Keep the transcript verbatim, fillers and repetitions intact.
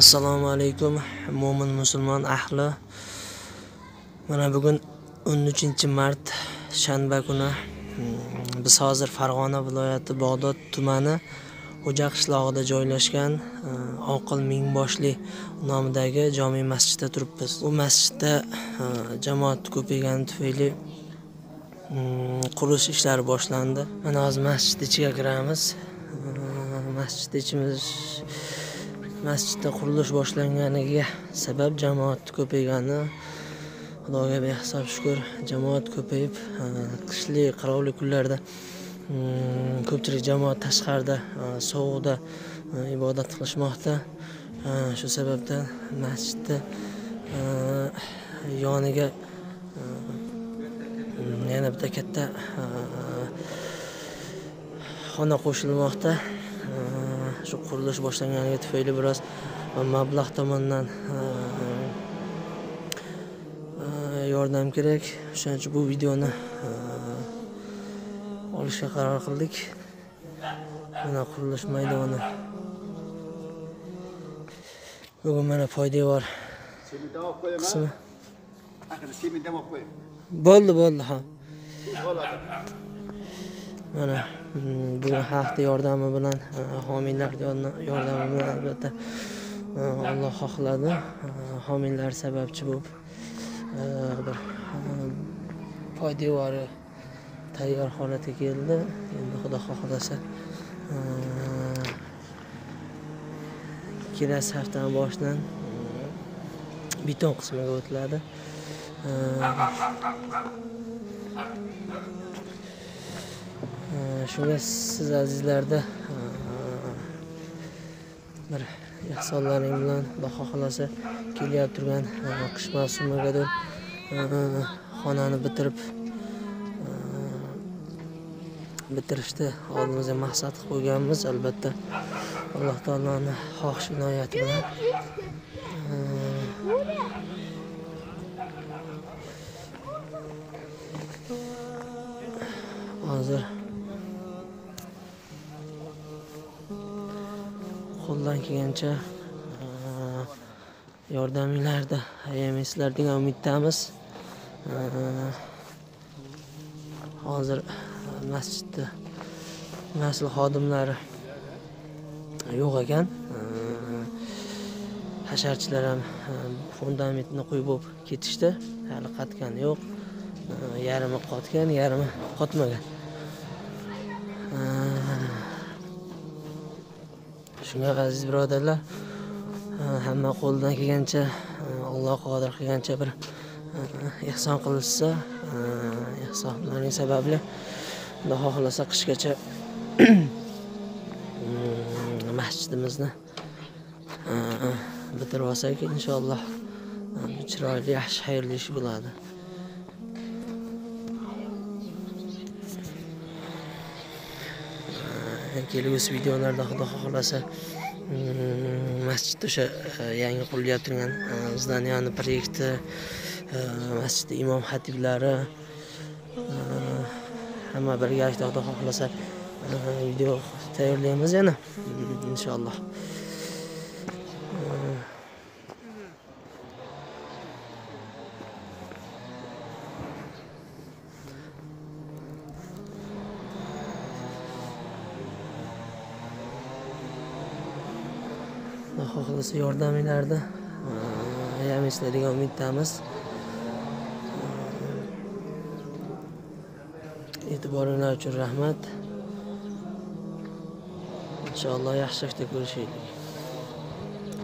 Assalomu alaykum mo'min musulmon ahli. Mana bugun o'n uchinchi mart shanba kuni biz hozir Farg'ona viloyati Bog'dod tumani Xo'ja qishlog'ida joylashgan Oqil Mingboshli nomidagi jome masjidda turibmiz. Bu masjidda jamoat ko'paygani tufayli qurilish ishlari boshlandi. Mana hozir masjid ichiga kiramiz. Masjid ichimiz Masjidda qurilish boshlanganiga sabab jamoat ko'paygani. Xudoga behisob shukr, jamoat ko'payib, qishli qirovli kunlarda ko'pchilik jamoat tashqarida sovuqda ibodat qilishmoqda. Shu sababdan masjidda yoniga yana bitta katta xona qo'shilmoqda. Shu qurilish boshlanganiga tufayli biroz mablag' tomonidan yordam kerak. Shuning uchun bu videoni olishga qaror qildik. Mana qurilish maydoni. Bugun mana poydevor qismi. Bo'ldi, bo'ldi, ha. Mana bugun xalq yordami bilan, homiylar yordami bilan albatta Alloh xohladi. Homiylar sababchi bo'lib bir poydevori tayyor holatga keldi. Endi Xudo xohlasa kelasi haftaning boshidan beton qismiga o'tiladi. Shunga siz azizlarda bir ehsonlaring bilan Xudo xohlasa kelib turgan qish mavsumigadir xonani bitirib bitirishni oldimizga maqsad qilib qo'yganmiz. Albatta Alloh taoloning xohish inoyati bilan hozir qo'ldan kelgancha yordaminglarda ayamaysizlar degan umiddamiz. Hozir masjidda masjid xodimlari yo'q ekan. Hasharchilar ham fundamentni qo'yib bo'lib ketishdi. Hali qatgani yo'q. Yarimi qotgan, yarimi qotmagan. Shunga aziz birodarlar, hamma qo'ldan kelgancha, Alloh qodir qilgancha bir ehson qilsa, ehsonlarning sababli Xudo xohlasa qishgacha masjidimizni bitirib olsak, inshaalloh chiroyli, yaxshi, xayrli ish bo'ladi. Kelgusi videolarda Xudo xohlasa masjidda o'sha yangi qurilayotgan turgan zdaniyani proyekti, masjidda imom xatiblari hamma birgalikda Xudo xohlasa video tayyorlaymiz yana inshaalloh. Xudo xohlasa yordaminglarda ayamaysizlar degan umiddamiz. E'tiboringlar uchun rahmat. Inshaalloh yaxshi vaqtda ko'rishaylik.